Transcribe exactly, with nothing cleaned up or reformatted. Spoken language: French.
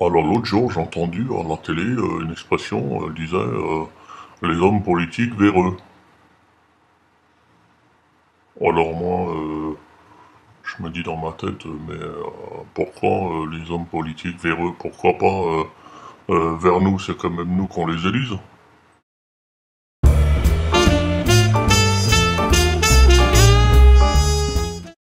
Alors l'autre jour, j'ai entendu à la télé euh, une expression, elle disait euh, les hommes politiques véreux. Alors moi, euh, je me dis dans ma tête, euh, mais euh, pourquoi euh, les hommes politiques véreux? Pourquoi pas euh, euh, vers nous, c'est quand même nous qu'on les élise.